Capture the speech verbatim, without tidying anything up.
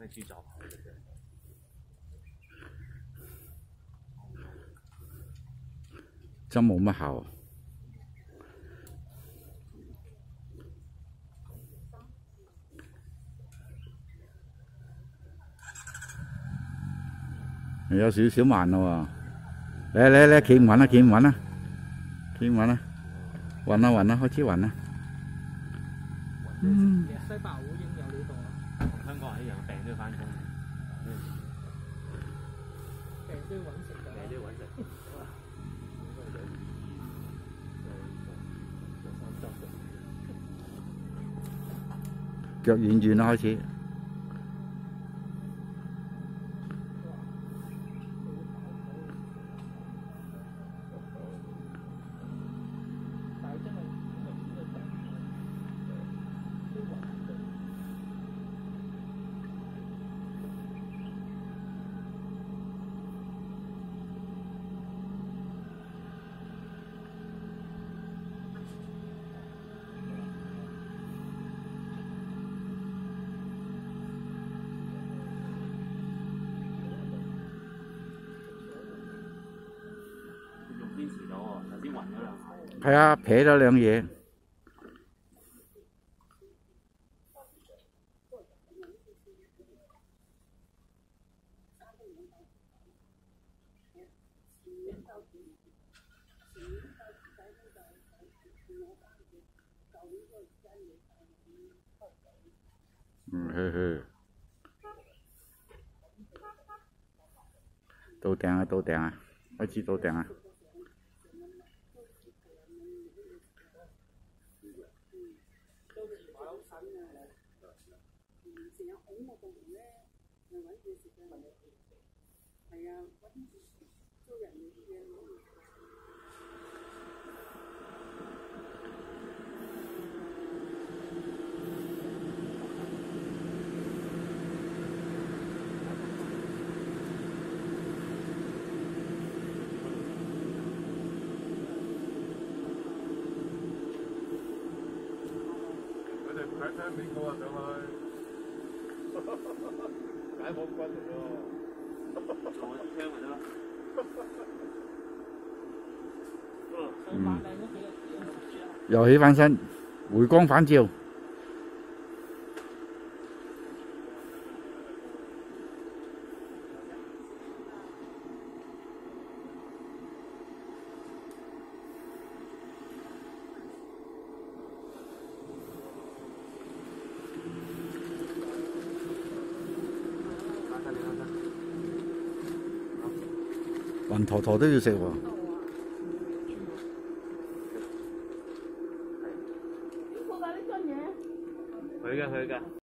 豬就好嘅啫。 真冇乜效。有少少慢咯喎，嚟嚟嚟，企唔穩啦，企唔穩啦，企唔穩啦，暈啦暈啦，開始暈啦。 嗯，西伯好應有料到啊！ 同香港人一樣，病都要翻工， 病都要揾食㗎， 病都要揾食。 腳軟軟啦，開始。 堅持咗喎，頭先暈咗兩下。 係啊，撇咗兩嘢。嗯，去去。到頂啊！到頂啊！開始到頂啊！ 解聽邊個啊上去？解放軍嚟喎， 坐聽咪得咯。 嗯，又起翻身，回光返照。暈陀陀都要食喎。 去嘅去嘅。